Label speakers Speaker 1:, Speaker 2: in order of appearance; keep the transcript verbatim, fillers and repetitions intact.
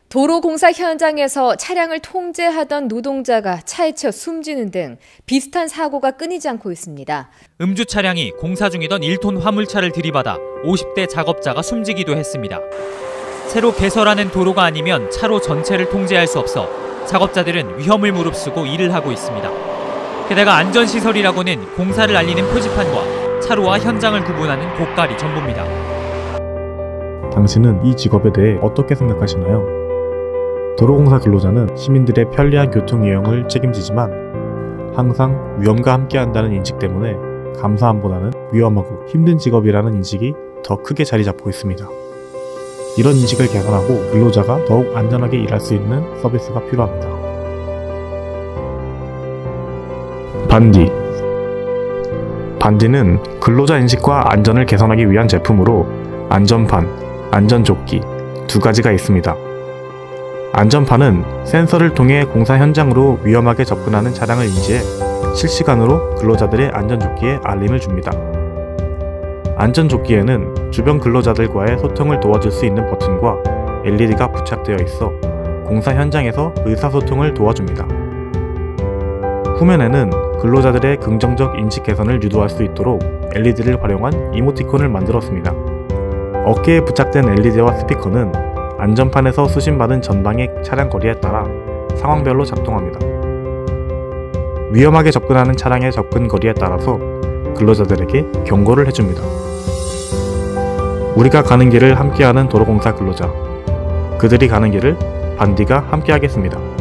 Speaker 1: 도로공사 현장에서 차량을 통제하던 노동자가 차에 치여 숨지는 등 비슷한 사고가 끊이지 않고 있습니다.
Speaker 2: 음주 차량이 공사 중이던 일 톤 화물차를 들이받아 오십 대 작업자가 숨지기도 했습니다. 새로 개설하는 도로가 아니면 차로 전체를 통제할 수 없어 작업자들은 위험을 무릅쓰고 일을 하고 있습니다. 게다가 안전시설이라고는 공사를 알리는 표지판과 차로와 현장을 구분하는 고깔이 전부입니다.
Speaker 3: 당신은 이 직업에 대해 어떻게 생각하시나요? 도로공사 근로자는 시민들의 편리한 교통 이용을 책임지지만 항상 위험과 함께한다는 인식 때문에 감사함보다는 위험하고 힘든 직업이라는 인식이 더 크게 자리 잡고 있습니다. 이런 인식을 개선하고 근로자가 더욱 안전하게 일할 수 있는 서비스가 필요합니다. 반디. 반디는 근로자 인식과 안전을 개선하기 위한 제품으로 안전판, 안전조끼 두 가지가 있습니다. 안전판은 센서를 통해 공사 현장으로 위험하게 접근하는 차량을 인지해 실시간으로 근로자들의 안전조끼에 알림을 줍니다. 안전조끼에는 주변 근로자들과의 소통을 도와줄 수 있는 버튼과 엘이디가 부착되어 있어 공사 현장에서 의사소통을 도와줍니다. 후면에는 근로자들의 긍정적 인식 개선을 유도할 수 있도록 엘이디를 활용한 이모티콘을 만들었습니다. 어깨에 부착된 엘이디와 스피커는 안전판에서 수신받은 전방의 차량 거리에 따라 상황별로 작동합니다. 위험하게 접근하는 차량의 접근 거리에 따라서 근로자들에게 경고를 해줍니다. 우리가 가는 길을 함께하는 도로공사 근로자, 그들이 가는 길을 반디가 함께하겠습니다.